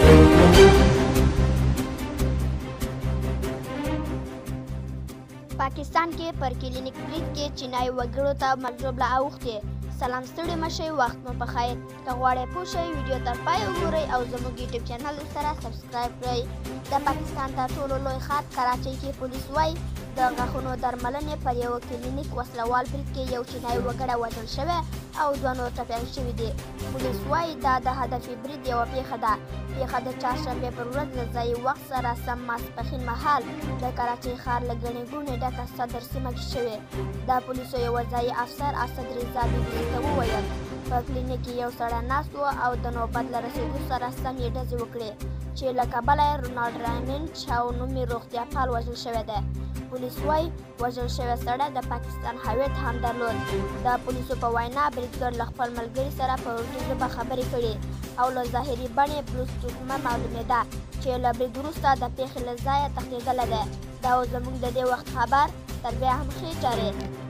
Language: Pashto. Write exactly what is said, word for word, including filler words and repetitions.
पाकिस्तान के पर clinic bridge के चीनाई वګړو ته مجبله اوختې. سلام ستړي مشئ، وخت مو پخیر. که غواړئ پوه شئ ویډیو تر پای وګورئ او زموږ یوټیوب چینل سره سبسکرایب کړئ. د پاکستان تر ټولو لوی ښار کراچۍ کې پولیس وایي د غاښونو درملنې پر یوه کلینیک وسلوال برید کې یو چینایي وګړی وژل شوی او دوه نور ټپیان شوي دي. پولیس وایي دا د هدفي برید یوه پیښه ده. پیښه د چهارشنبې پر ورځ له ځایي وخت سره سم ماسپښین مهال د کراچۍ ښار له ګڼې ګوڼې ډکه صدر سیمه کې شوې. د پولیسو یوه ځایي افسر اسد رضا بي بي سي ته وویل په کلینیک کې یو سړی ناست و او د نوبت له رسېدو سره سم یې ډزې وکړې چې له کبله یې رونالډ ریمنډ چاو نومي روغتیا پال وژل شوی دی. پولیس وایي وژل شوی سړی د پاکستان هویت هم درلود. د پولیسو په وینا بریدګر له خپل ملګري سره په اردو ژبه خبرې کړې او له ظاهري بڼې بلوتوث معلومېده چې له برید وروسته د پیښې له ځایه تښتېدلی دی. دا و زموږ د دې وخت خبر. تر بیا هم ښې چارې.